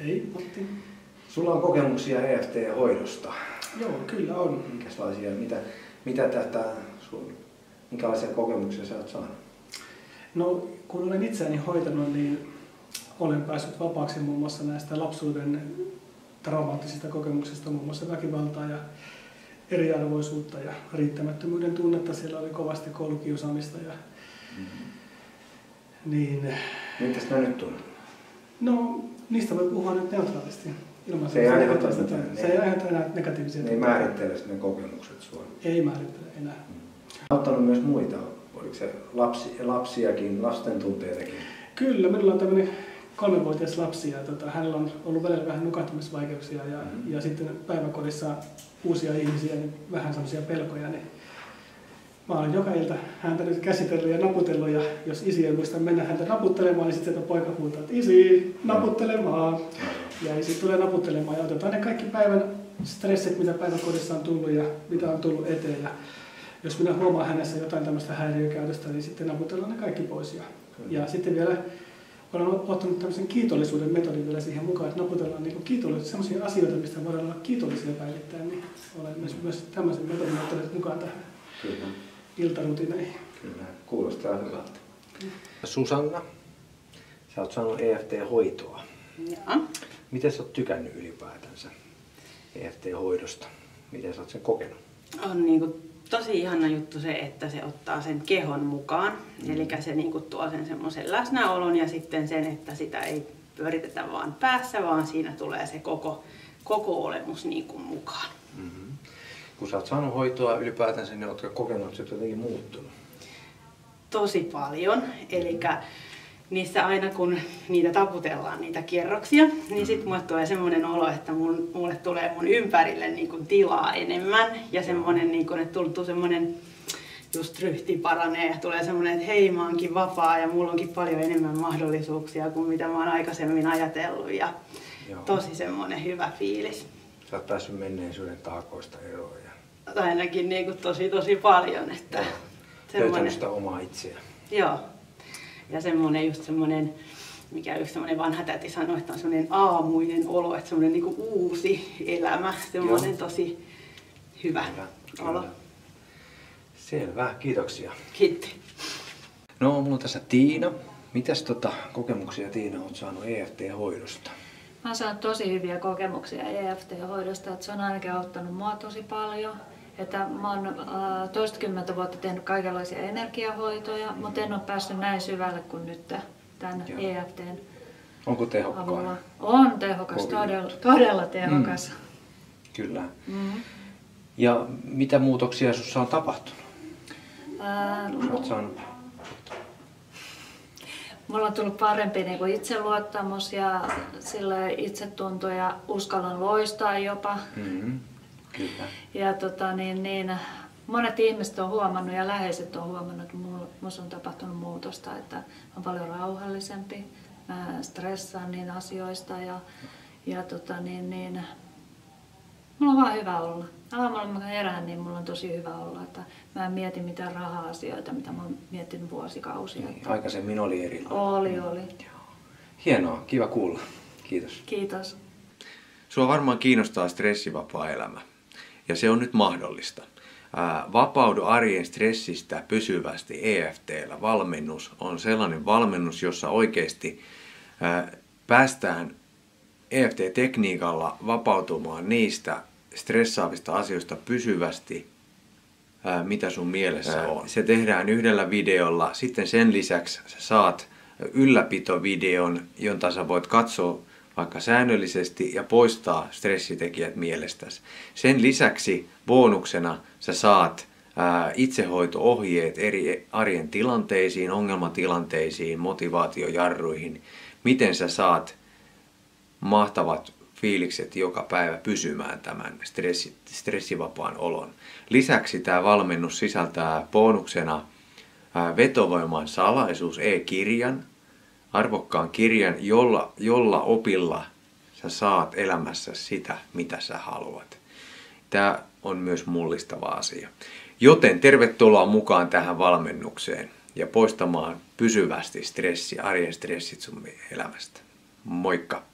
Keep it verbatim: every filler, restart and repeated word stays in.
Hei Matti. Sulla on kokemuksia E F T-hoidosta. Joo, kyllä on. Minkälaisia, mitä, mitä tätä sun, minkälaisia kokemuksia sä oot saanut? No, kun olen itseäni hoitanut, niin olen päässyt vapaaksi muun muassa näistä lapsuuden traumaattisista kokemuksista, muun muassa väkivaltaa ja eriarvoisuutta ja riittämättömyyden tunnetta. Siellä oli kovasti koulukiusaamista. Ja, mm-hmm. niin, Mitäs ne nyt tuntuu? No, niistä voi puhua nyt neutraalisti. Ilman se ei aiheuta mitään. Se ei aiheuta enää negatiivisia. Ne ei määrittele ne kokemukset sua. Ei määrittele enää. Mm. Auttanut myös muita. Oliko se lapsi, lapsiakin, lasten tunteitakin? Kyllä, minulla on tämmöinen kolmevuotias lapsi ja tota, hänellä on ollut välillä vähän nukahtumisvaikeuksia ja, mm-hmm. ja sitten päiväkodissa uusia ihmisiä, niin vähän semmoisia pelkoja. Niin mä olen joka ilta häntä nyt käsitellyt ja naputellut ja jos isi ei muista mennä häntä naputtelemaan, niin sitten sieltä poika huutaa, että isi, naputtelemaan. Mm-hmm. Ja isi tulee naputtelemaan ja otetaan ne kaikki päivän stressit, mitä päiväkodissa on tullut ja mitä on tullut eteen. Ja jos minä huomaan hänessä jotain tämmöistä häiriökäytöstä, niin sitten naputellaan ne kaikki pois. Ja, ja sitten vielä olen ottanut tämmöisen kiitollisuuden metodin vielä siihen mukaan, että naputellaan niin kiitollisuus, sellaisia asioita, mistä voidaan olla kiitollisia päivittäin, niin olen myös, myös tämmöisen metodin ottanut mukaan tähän Kyllä. iltarutineihin. Kyllä, kuulostaa hyvältä. Mm. Susanna, sä oot saanut E F T-hoitoa. Ja. Miten sä oot tykännyt ylipäätänsä E F T-hoidosta? Miten sä oot sen kokenut? On niinku tosi ihana juttu se, että se ottaa sen kehon mukaan. Mm. Eli se niinku tuo sen semmoisen läsnäolon ja sitten sen, että sitä ei pyöritetä vaan päässä, vaan siinä tulee se koko, koko olemus niinku mukaan. Mm-hmm. Kun sä oot saanut hoitoa ylipäätänsä, niin ootko kokenut, että se on jotenkin muuttunut? Tosi paljon. Elikkä niissä aina kun niitä taputellaan, niitä kierroksia, niin sitten mulle tulee semmoinen olo, että mun, mulle tulee mun ympärille niin kuin tilaa enemmän. Ja semmoinen, niin kuin, että tuntuu semmoinen just ryhti paranee ja tulee semmoinen, että hei mä oonkin vapaa ja mulla onkin paljon enemmän mahdollisuuksia kuin mitä mä oon aikaisemmin ajatellut. Ja Joo. tosi semmoinen hyvä fiilis. Sä oot päässyt menneisyyden taakoista eroon. Ja... Ainakin niin kuin tosi tosi paljon. Että löytänyt sitä omaa itseä. Joo. Ja semmoinen just semmoinen, mikä yksi semmoinen vanha täti sanoi, että on semmoinen aamuinen olo, että semmoinen niinku uusi elämä, semmoinen Joo. tosi hyvä kyllä, olo. Kyllä. Selvä, kiitoksia. Kiitti. No, mulla on tässä Tiina. Mitäs tota kokemuksia Tiina oot saanut E F T-hoidosta? Mä oon saanut tosi hyviä kokemuksia E F T-hoidosta, että se on ainakin auttanut mua tosi paljon. Että mä oon äh, toistakymmentä vuotta tehnyt kaikenlaisia energiahoitoja, mm. mutta en ole päässyt näin syvälle kuin nyt tämän Joo. E F T:n Onko tehokkaan? avulla. On tehokas, todella, todella tehokas. Mm. Kyllä. Mm. Ja mitä muutoksia sinussa on tapahtunut? Äh, Olet saanut... Mulla on tullut parempi niin kuin itseluottamus ja itsetunto ja uskallan loistaa jopa. Mm-hmm. Kyllä. Ja tota, niin, niin, monet ihmiset on huomannut ja läheiset on huomannut, että minussa on tapahtunut muutosta, että olen paljon rauhallisempi, mä stressaan niin asioista ja, ja tota, niin, niin, mulla on vaan hyvä olla. Aamulla mä herään, niin mulla on tosi hyvä olla, että mä en mieti mitään raha-asioita, mitä mä oon miettinyt vuosikausia. Niin, aikaisemmin oli erilainen. Oli, oli. Hienoa, kiva kuulla. Kiitos. Kiitos. Sua varmaan kiinnostaa stressivapaa elämä. Ja se on nyt mahdollista. Ää, vapaudu arjen stressistä pysyvästi E F T:llä. Valmennus on sellainen valmennus, jossa oikeasti ää, päästään E F T-tekniikalla vapautumaan niistä stressaavista asioista pysyvästi, ää, mitä sun mielessä on. Se tehdään yhdellä videolla. Sitten sen lisäksi sä saat ylläpitovideon, jota sä voit katsoa vaikka säännöllisesti ja poistaa stressitekijät mielestäsi. Sen lisäksi bonuksena sä saat ää, itsehoito-ohjeet eri arjen tilanteisiin, ongelmatilanteisiin, motivaatiojarruihin, miten sä saat mahtavat fiilikset joka päivä pysymään tämän stressi, stressivapaan olon. Lisäksi tämä valmennus sisältää bonuksena ää, vetovoiman salaisuus e-kirjan, arvokkaan kirjan, jolla, jolla opilla sä saat elämässä sitä, mitä sä haluat. Tämä on myös mullistava asia. Joten tervetuloa mukaan tähän valmennukseen ja poistamaan pysyvästi stressi, arjen stressit sun elämästä. Moikka!